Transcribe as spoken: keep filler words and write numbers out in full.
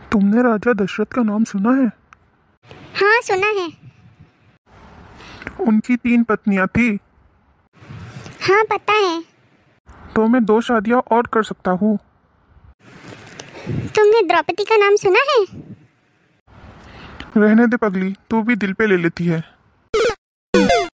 तुमने राजा दशरथ का नाम सुना है? हाँ सुना है। उनकी तीन पत्नियां थी। हाँ पता है। तो मैं दो शादियां और कर सकता हूँ। तुमने द्रौपदी का नाम सुना है? रहने दे पगली, तू भी दिल पे ले लेती है।